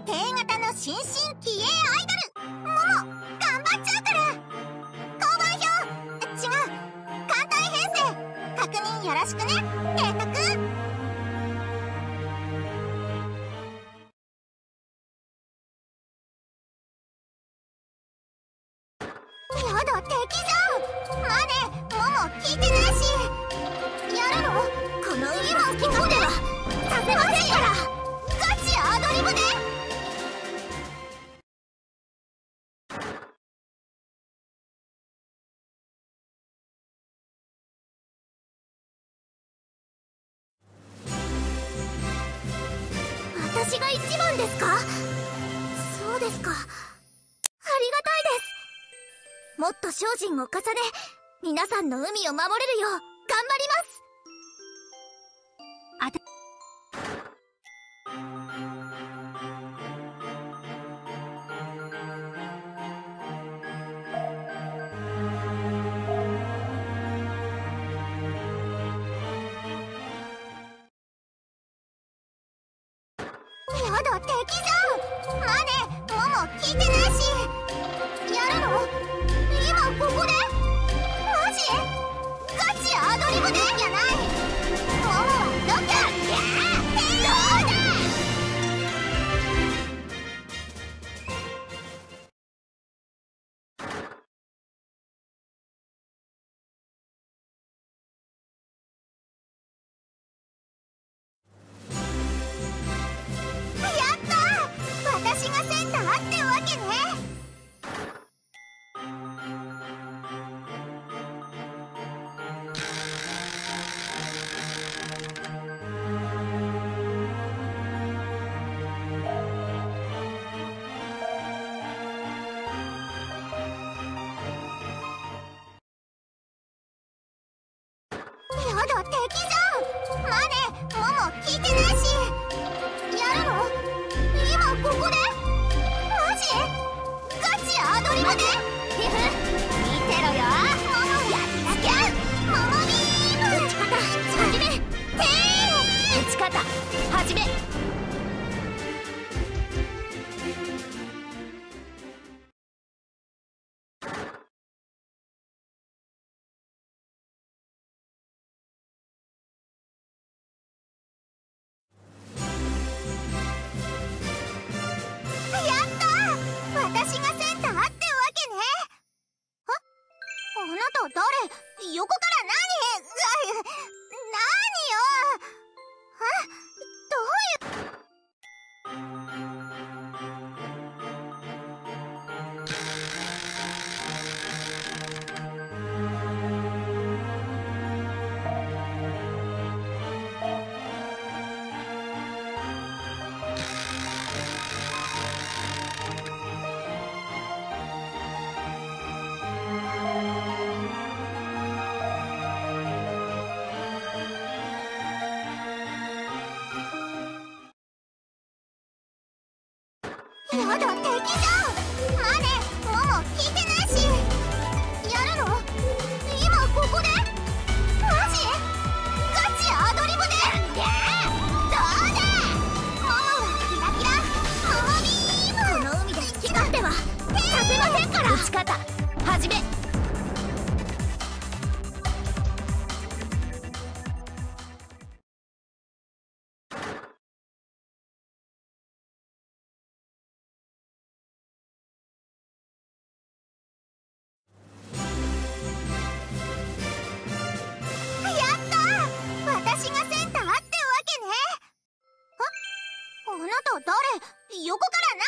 低型の新進気鋭アイドルもも頑張っちゃうから。交番表違う艦隊編成確認よろしくね提督。やだ敵じゃん。まねもも聞いてないし。やるのこの今好き勝手はさせませんから。ガチアドリブで。私が一番ですか？そうですか。ありがたいです。もっと精進を重ね皆さんの海を守れるよう頑張ります。やだ敵じゃん。まねもも聞いてないし。やるの今ここで。マジガチアドリブでじゃない。ももはどっか。いやーどうだ。やったー私がセンターってわけね。やだ敵じゃん。まねもも聞いてないし。やるの今ここで。マジガチアドリブで。ふふ見てろよももやりなきゃ。ももビーム打ち方始め。打ち方始め。やったー私がセンターってわけね。あなた誰？横から何？何よ。どういう。やだ敵じゃん。まねもも聞いてないし。やるの今ここで。マジガチアドリブで。どうだ。ももはキラキラももビーム。この海で好き勝手はさせませんから。打ち方始め。私がセンターってわけね。あなた誰？横から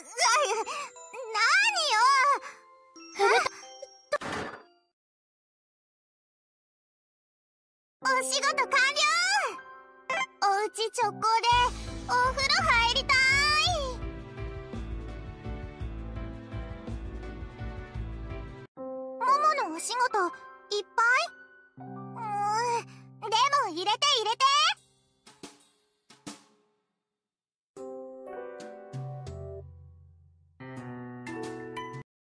何よ。お仕事完了。おうち直行でお風呂入りたい。もものお仕事いっぱい？でも入れて入れて。